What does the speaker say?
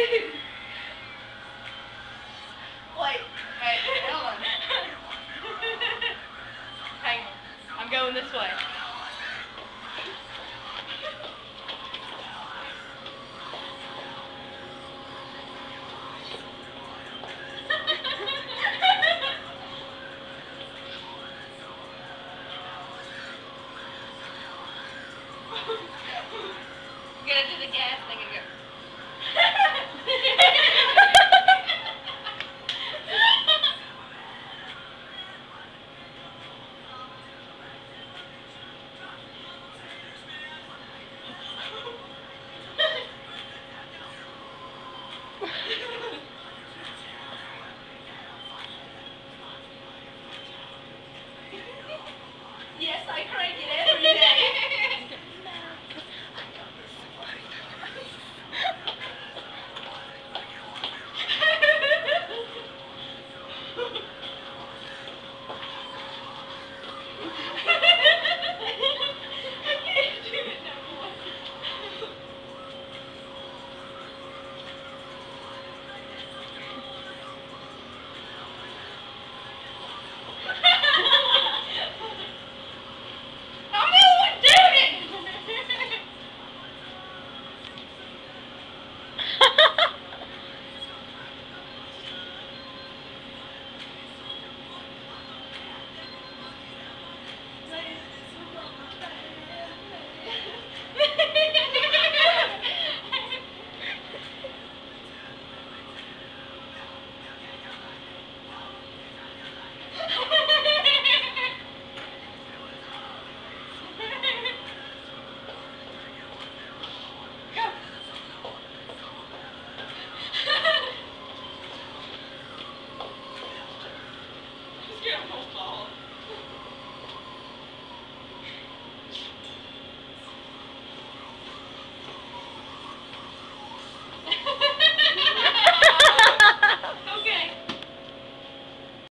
Wait, hold on. Hang on. I'm going this way. I'm gonna do the gas thing and go. Yes, I crank it every day. Just get a whole ball.